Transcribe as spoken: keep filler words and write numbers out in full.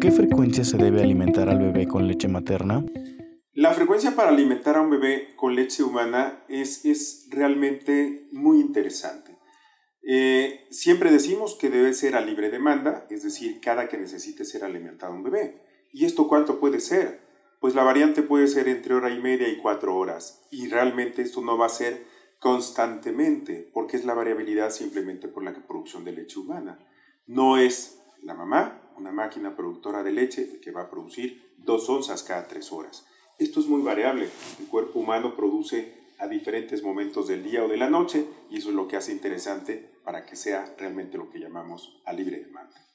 qué frecuencia se debe alimentar al bebé con leche materna? La frecuencia para alimentar a un bebé con leche humana es, es realmente muy interesante. Eh, siempre decimos que debe ser a libre demanda, es decir, cada que necesite ser alimentado un bebé. ¿Y esto cuánto puede ser? Pues la variante puede ser entre hora y media y cuatro horas. Y realmente esto no va a ser constantemente, porque es la variabilidad simplemente por la producción de leche humana. No es la mamá, una máquina productora de leche que va a producir dos onzas cada tres horas. Esto es muy variable. El cuerpo humano produce a diferentes momentos del día o de la noche y eso es lo que hace interesante para que sea realmente lo que llamamos a libre demanda.